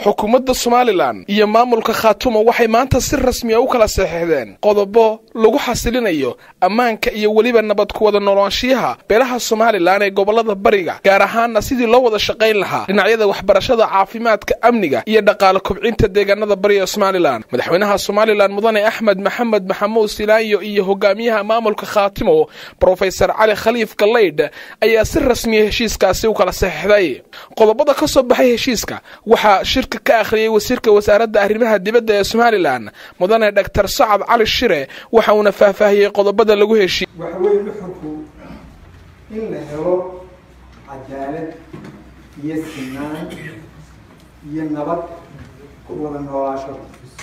xukuumadda Somaliland iyo maamulka Khaatumo waxay maanta si rasmi ah u kala saxiixdeen qodobo lagu xasilinayo ammaanka iyo waliba nabad ku wada noolaanshiyaha beelaha Somaliland ee gobolada bariga gaar ahaan sidii loo wada shaqeyn lahaa dhinacyada waxbarashada caafimaadka amniga iyo dhaqaale kobcinta deegaanada bariga Somaliland madaxweynaha Somaliland mudane Axmed Maxamed Maxamuud Silaayo iyo hogaamiyaha maamulka Khaatumo Professor Ali Khaliif Galeyd ayaa si rasmi ah heshiiskaasi u kala saxiixday qodobada ka soo baxay heshiiska waxa shirka ka akhriyay wasiirka wasaaradda arrimaha dibadda ee Somaliland mudane Dr. Sacad Ali Shire waxa uu faahfaahiyay qodobada lagu heshiiyay waxa weeye xukunku in la helo cadaalad iyo sinaan iyo nabad ku wada noolaansho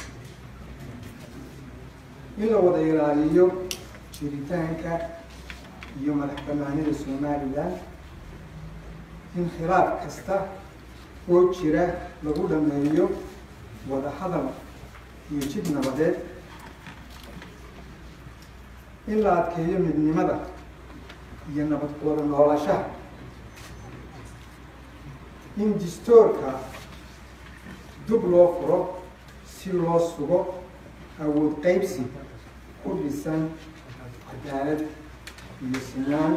in la wada ilaaliyo jiritaanka iyo madaxbannaanida Somaliland in khilaaf kasta oo jira lagu dhameeyo wada hadal iyo jid nabadeed in la adkeeyo midnimada iyo nabad wada noolaanshaha in dastuurka dib loo furo si loo sugo awood qaybsi ku dhisan cadaalad iyo sinaan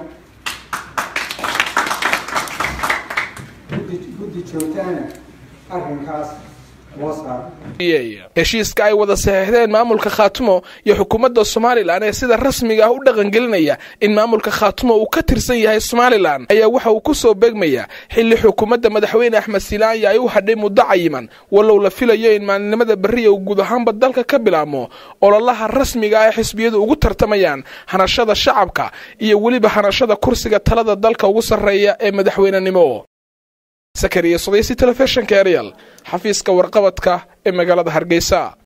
guddi joogtaana arrinkaas heshiiska ay wada saxiixdeen maamulka Khaatumo iyo xukuumadda Somaliland ee sida rasmiga ah u dhaqan gelinaya in maamulka Khaatumo uu ka tirsan yahay Somaliland ayaa waxa uu ku soo beegmaya xilli xukuumadda madaxweyne Axmed Silaayo ay u hadhay muddo cayiman walow la filayo in maalinimada bariga uu guud ahaanba dalka ka bilaamo ololaha rasmiga ah ee xisbiyadu ugu tartamayaan hanashada shacabka iyo waliba hanashada kursiga talada dalka ugu sareeya madaxweynenimo Sakariya Sodaysi Television Ariel xafiiska warqabadka ee magaalada Hargeysa.